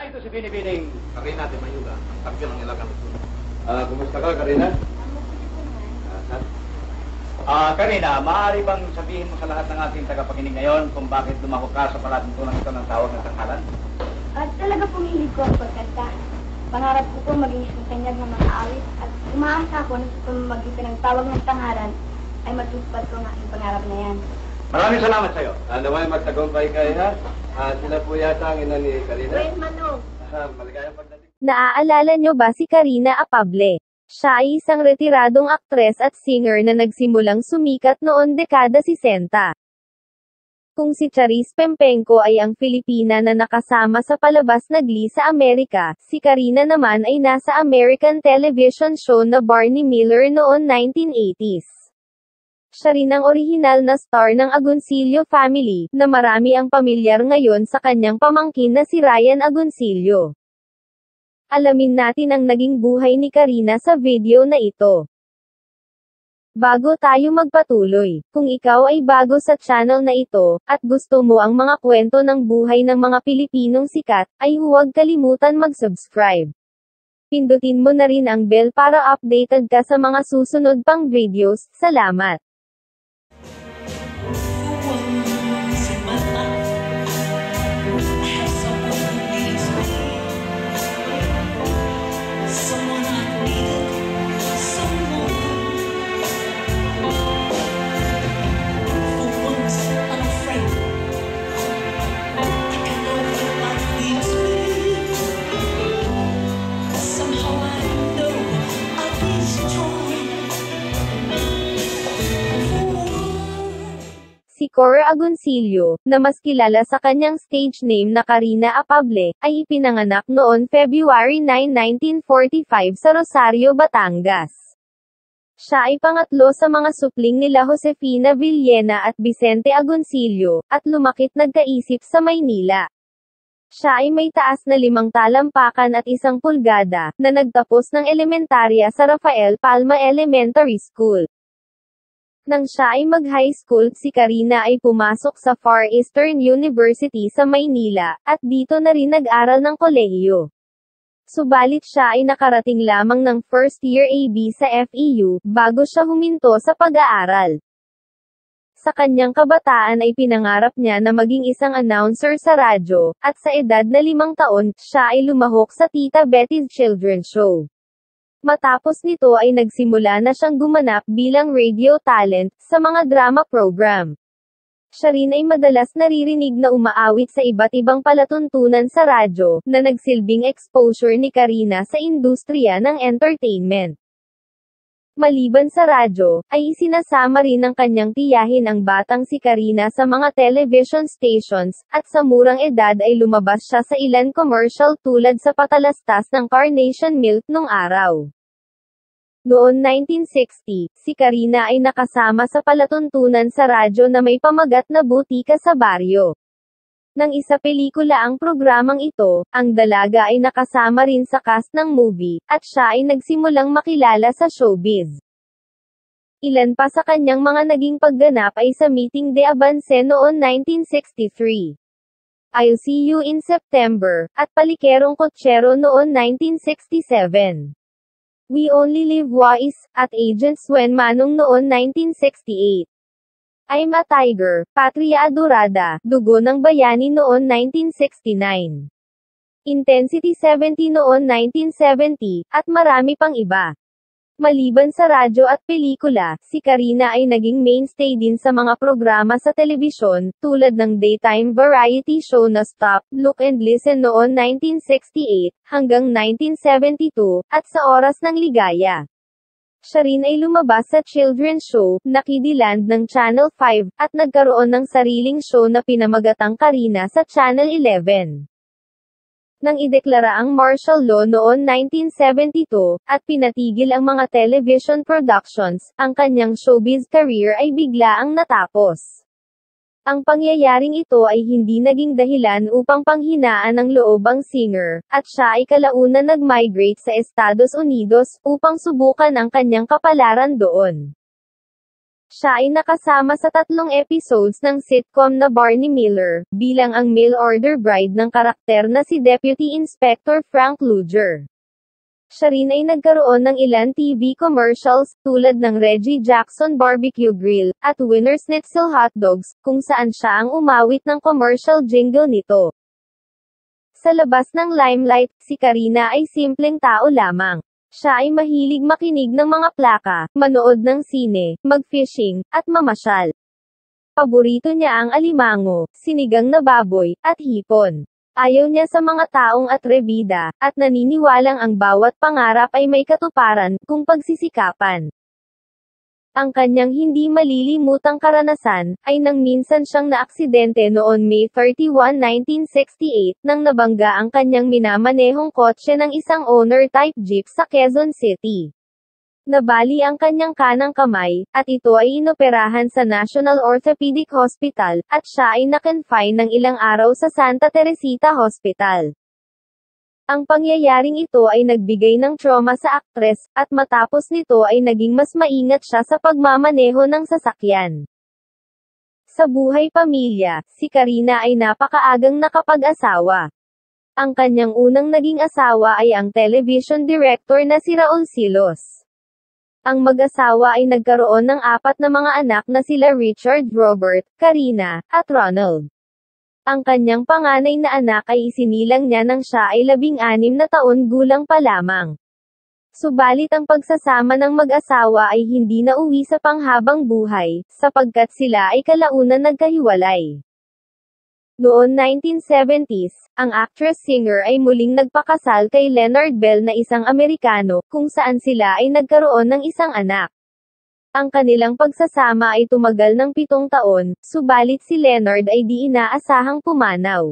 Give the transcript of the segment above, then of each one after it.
ito si Binibining Karina de Mayuga, ang kampiyon ng Ilagan Luzon. Kumusta ka, Karina? Karina, maaari bang sabihin mo sa lahat ng ating tagapakinig ngayon kung bakit dumako ka sa palatuntunan ito ng tawag ng tanghalan? Talaga pong hilig ko ang pagkanta. Pangarap ko po maging isang kanyag ng mga awit at umaasa ko na sa pamamagitan ng tawag ng tanghalan ay matutupad ko ang aking pangarap na yan. Maraming salamat sa iyo. Naway magtagumpay kayo, ha? Sila po yata ang ina ni Karina. Wait, Manong! Maligayang pagdating. Naaalala nyo ba si Karina Apable? Siya ay isang retiradong aktres at singer na nagsimulang sumikat noon dekada 60. Kung si Charis Pempenko ay ang Filipina na nakasama sa palabas na Glee sa Amerika, si Karina naman ay nasa American television show na Barney Miller noon 1980s. Siya rin ang orihinal na star ng Agoncillo family, na marami ang pamilyar ngayon sa kanyang pamangkin na si Ryan Agoncillo. Alamin natin ang naging buhay ni Karina sa video na ito. Bago tayo magpatuloy, kung ikaw ay bago sa channel na ito, at gusto mo ang mga kwento ng buhay ng mga Pilipinong sikat, ay huwag kalimutan mag-subscribe. Pindutin mo na rin ang bell para updated ka sa mga susunod pang videos. Salamat! Si Cora Agoncillo, na mas kilala sa kanyang stage name na Karina Apable, ay ipinanganak noon February 9, 1945 sa Rosario, Batangas. Siya ay pangatlo sa mga supling nila Josefina Villena at Vicente Agoncillo, at lumakit nagkaisip sa Maynila. Siya ay may taas na 5 talampakan at 1 pulgada, na nagtapos ng elementarya sa Rafael Palma Elementary School. Nang siya ay mag-high school, si Karina ay pumasok sa Far Eastern University sa Maynila, at dito na rin nag-aral ng kolehiyo. Subalit siya ay nakarating lamang ng first year AB sa FEU, bago siya huminto sa pag-aaral. Sa kanyang kabataan ay pinangarap niya na maging isang announcer sa radyo, at sa edad na 5 taon, siya ay lumahok sa Tita Betty's Children's Show. Matapos nito ay nagsimula na siyang gumanap bilang radio talent sa mga drama program. Siya rin ay madalas naririnig na umaawit sa iba't ibang palatuntunan sa radyo, na nagsilbing exposure ni Karina sa industriya ng entertainment. Maliban sa radyo, ay isinasama rin ng kanyang tiyahin ang batang si Karina sa mga television stations, at sa murang edad ay lumabas siya sa ilan commercial tulad sa patalastas ng Carnation Milk nung araw. Noon 1960, si Karina ay nakasama sa palatuntunan sa radyo na may pamagat na Butika sa Baryo. Nang isa pelikula ang programang ito, ang dalaga ay nakasama rin sa cast ng movie, at siya ay nagsimulang makilala sa showbiz. Ilan pa sa kanyang mga naging pagganap ay sa Meeting de Avance noon 1963. I'll See You in September, at Palikerong Kotsero noon 1967. We Only Live Once, at Agent Swen Manong noon 1968. I'm a Tiger, Patria Adorada, Dugo ng Bayani noon 1969. Intensity 70 noon 1970, at marami pang iba. Maliban sa radyo at pelikula, si Karina ay naging mainstay din sa mga programa sa telebisyon, tulad ng daytime variety show na Stop, Look and Listen noon 1968, hanggang 1972, at sa Oras ng Ligaya. Siya rin ay lumabas sa children's show, na Kidiland ng Channel 5, at nagkaroon ng sariling show na pinamagatang Karina sa Channel 11. Nang ideklara ang martial law noon 1972, at pinatigil ang mga television productions, ang kanyang showbiz career ay biglaang natapos. Ang pangyayaring ito ay hindi naging dahilan upang panghinaan ng loob ang singer, at siya ay kalaunan nag-migrate sa Estados Unidos, upang subukan ang kanyang kapalaran doon. Siya ay nakasama sa 3 episodes ng sitcom na Barney Miller, bilang ang mail-order bride ng karakter na si Deputy Inspector Frank Luger. Siya rin ay nagkaroon ng ilang TV commercials, tulad ng Reggie Jackson Barbecue Grill, at Winners Schnitzel Hot Dogs, kung saan siya ang umawit ng commercial jingle nito. Sa labas ng limelight, si Karina ay simpleng tao lamang. Siya ay mahilig makinig ng mga plaka, manood ng sine, mag-fishing, at mamasyal. Paborito niya ang alimango, sinigang na baboy, at hipon. Ayaw niya sa mga taong atrebida, at naniniwalang ang bawat pangarap ay may katuparan, kung pagsisikapan. Ang kanyang hindi malilimutang karanasan, ay nang minsan siyang naaksidente noon May 31, 1968, nang nabangga ang kanyang minamanehong kotse ng isang owner-type jeep sa Quezon City. Nabali ang kanyang kanang kamay, at ito ay inoperahan sa National Orthopedic Hospital, at siya ay na-confine ng ilang araw sa Santa Teresita Hospital. Ang pangyayaring ito ay nagbigay ng trauma sa aktres, at matapos nito ay naging mas maingat siya sa pagmamaneho ng sasakyan. Sa buhay pamilya, si Karina ay napakaagang nakapag-asawa. Ang kanyang unang naging asawa ay ang television director na si Raul Silos. Ang mag-asawa ay nagkaroon ng 4 na mga anak na sila Richard, Robert, Karina, at Ronald. Ang kanyang panganay na anak ay isinilang niya nang siya ay 16 na taon gulang pa lamang. Subalit ang pagsasama ng mag-asawa ay hindi nauwi sa panghabang buhay, sapagkat sila ay kalaunan nagkahiwalay. Noon 1970s, ang actress-singer ay muling nagpakasal kay Leonard Bell na isang Amerikano, kung saan sila ay nagkaroon ng isang anak. Ang kanilang pagsasama ay tumagal ng 7 taon, subalit si Leonard ay di inaasahang pumanaw.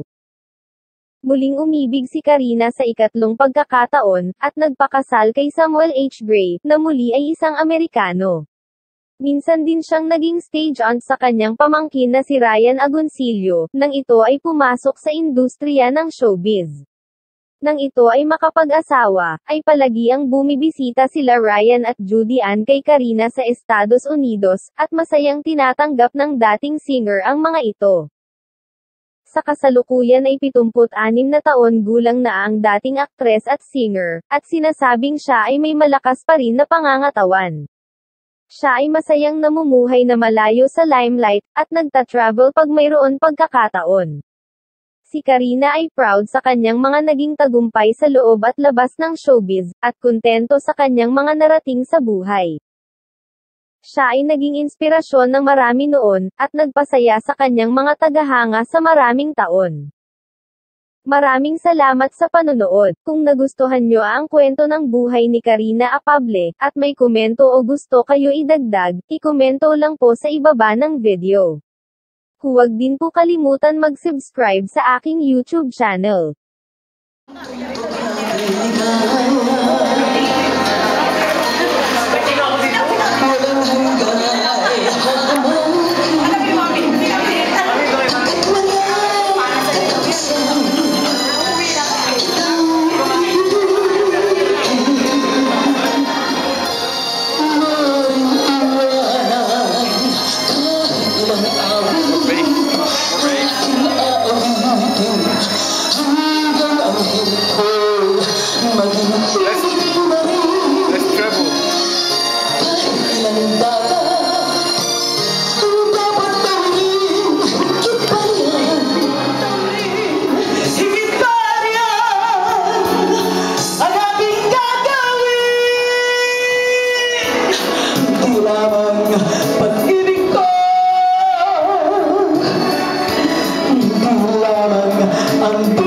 Muling umibig si Karina sa ikatlong pagkakataon, at nagpakasal kay Samuel H. Gray, na muli ay isang Amerikano. Minsan din siyang naging stage aunt sa kanyang pamangkin na si Ryan Agoncillo, nang ito ay pumasok sa industriya ng showbiz. Nang ito ay makapag-asawa, ay palagi ang bumibisita sila Ryan at Judy Ann kay Karina sa Estados Unidos, at masayang tinatanggap ng dating singer ang mga ito. Sa kasalukuyan ay 76 na taon gulang na ang dating aktres at singer, at sinasabing siya ay may malakas pa rin na pangangatawan. Siya ay masayang namumuhay na malayo sa limelight, at nagta-travel pag mayroon pagkakataon. Si Karina ay proud sa kanyang mga naging tagumpay sa loob at labas ng showbiz, at kontento sa kanyang mga narating sa buhay. Siya ay naging inspirasyon ng marami noon, at nagpasaya sa kanyang mga tagahanga sa maraming taon. Maraming salamat sa panonood. Kung nagustuhan nyo ang kwento ng buhay ni Karina Apable, at may komento o gusto kayo idagdag, ikomento lang po sa ibaba ng video. Huwag din po kalimutan mag-subscribe sa aking YouTube channel. Let's travel. Pag-ibig ko, hindi lamang ang